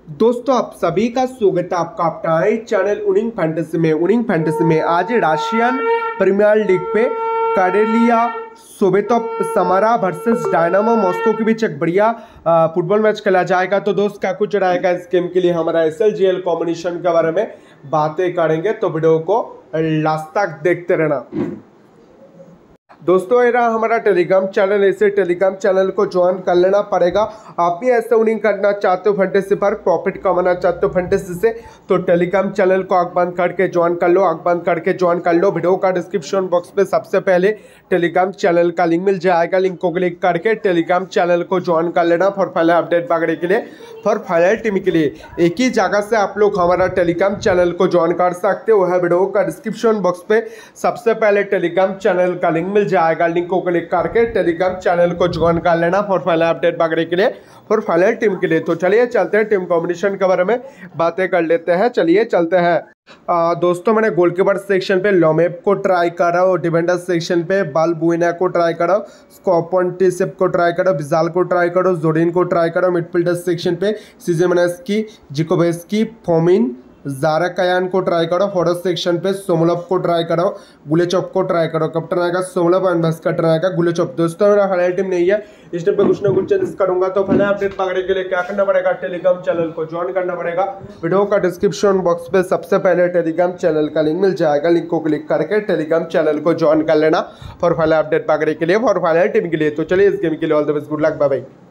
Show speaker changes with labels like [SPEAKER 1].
[SPEAKER 1] दोस्तों आप सभी का स्वागत है आपका अपना चैनल उनिंग फैंटेसी में आज रशियन प्रीमियर लीग पे Krylia Sovetov Samara versus Dynamo Moscow के बीच एक बढ़िया फुटबॉल मैच खेला जाएगा। तो दोस्त क्या कुछ रहेगा इस गेम के लिए हमारा SLGL कॉम्बिनेशन के बारे में बातें करेंगे, तो वीडियो को लास्ट तक देखते रहना। दोस्तों ये रहा हमारा टेलीग्राम चैनल, ऐसे टेलीग्राम चैनल को ज्वाइन कर लेना पड़ेगा। आप भी ऐसा विनिंग करना चाहते हो फैंटेसी पर, प्रॉफिट कमाना चाहते हो फैंटेसी से, तो टेलीग्राम चैनल को आंख बंद करके ज्वाइन कर लो, आंख बंद करके ज्वाइन कर लो। वीडियो का डिस्क्रिप्शन बॉक्स पे सबसे पहले टेलीग्राम चैनल का लिंक मिल जाएगा, लिंक को क्लिक करके टेलीग्राम चैनल को ज्वाइन कर लेना फॉर फाइनल अपडेट वगैरह के लिए, फॉर फाइनल टीम के लिए। एक ही जगह से आप लोग हमारा टेलीग्राम चैनल को ज्वाइन कर सकते हो, वह वीडियो का डिस्क्रिप्शन बॉक्स पे सबसे पहले टेलीग्राम चैनल का लिंक मिल जाएगा, लिंक को क्लिक करके टेलीग्राम चैनल को ज्वाइन कर लेना फॉर फाइनल अपडेट वगैरह के लिए, फॉर फाइनल टीम के लिए। तो चलिए चलते हैं, टीम कॉम्बिनेशन के बारे में बातें कर लेते हैं। चलिए चलते हैं। दोस्तों मैंने गोलकीपर सेक्शन पे लोमेप को ट्राई करा और डिफेंडर सेक्शन पे बालबुइना को ट्राई करा, स्कोपोंटिसेप को ट्राई करो, बिजाल को ट्राई करो, जोडिन को ट्राई करो। मिडफील्डर सेक्शन पे सीजेमनेस्की, जिकोवेस्की, फोमिन, जाराकायान को ट्राई करो। फॉरवर्ड सेक्शन पे सोमोलव को ट्राई करो, गुलेचोव को ट्राई करो। कैप्टन आएगा सोमोलव एंड वाइस कैप्टन आएगा गुलेचोव। दोस्तों मेरा फाइनल टीम नहीं है, इस टाइम पे कुछ ना कुछ चेंजेस करूंगा। तो फाइनल अपडेट पाने के लिए क्या करना पड़ेगा, टेलीग्राम चैनल को ज्वाइन करना पड़ेगा। वीडियो का डिस्क्रिप्शन बॉक्स पे सबसे पहले टेलीग्राम चैनल का लिंक मिल जाएगा, लिंक को क्लिक करके टेलीग्राम चैनल को ज्वाइन कर लेना फॉर फाइनल अपडेट पाने के लिए, फॉर फाइनल टीम के लिए। तो चलिए इस गेम के लिए all the best, good luck, bye bye.